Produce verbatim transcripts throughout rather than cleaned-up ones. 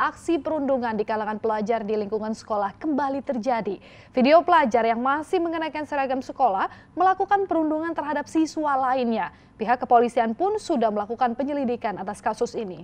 aksi perundungan di kalangan pelajar di lingkungan sekolah kembali terjadi. Video pelajar yang masih mengenakan seragam sekolah melakukan perundungan terhadap siswa lainnya. Pihak kepolisian pun sudah melakukan penyelidikan atas kasus ini.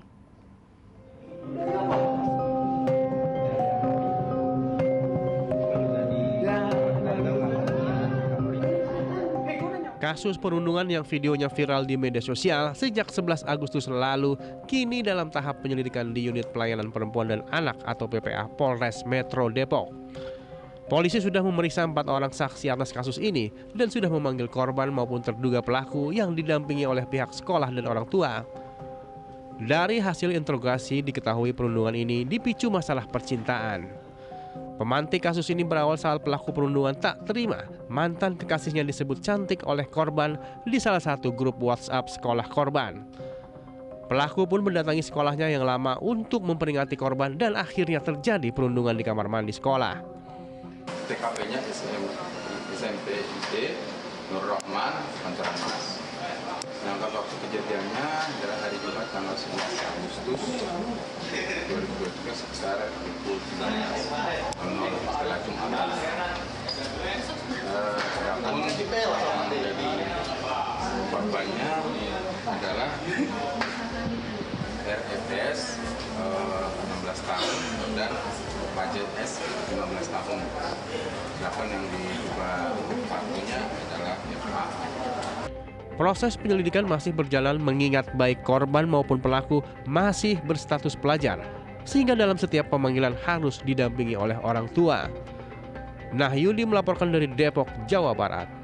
Kasus perundungan yang videonya viral di media sosial sejak sebelas Agustus lalu kini dalam tahap penyelidikan di Unit Pelayanan Perempuan dan Anak atau P P A Polres Metro Depok. Polisi sudah memeriksa empat orang saksi atas kasus ini dan sudah memanggil korban maupun terduga pelaku yang didampingi oleh pihak sekolah dan orang tua. Dari hasil interogasi diketahui perundungan ini dipicu masalah percintaan. Pemantik kasus ini berawal saat pelaku perundungan tak terima mantan kekasihnya disebut cantik oleh korban di salah satu grup WhatsApp sekolah korban. Pelaku pun mendatangi sekolahnya yang lama untuk memperingati korban dan akhirnya terjadi perundungan di kamar mandi sekolah. T K P-nya S M P I D Nur Rahman, Pancoran Mas. Sedangkan waktu kejadiannya adalah hari Jumat tanggal sebelas Agustus dua ribu dua puluh tiga sekitar pukul sembilan belas setelah Jumatan. Sedangkan yang menjadi korbannya adalah R F S enam belas tahun dan P J S lima belas tahun. Sedangkan yang diduga pelakunya adalah F A. Proses penyelidikan masih berjalan mengingat baik korban maupun pelaku masih berstatus pelajar, sehingga dalam setiap pemanggilan harus didampingi oleh orang tua. Nahyudi melaporkan dari Depok, Jawa Barat.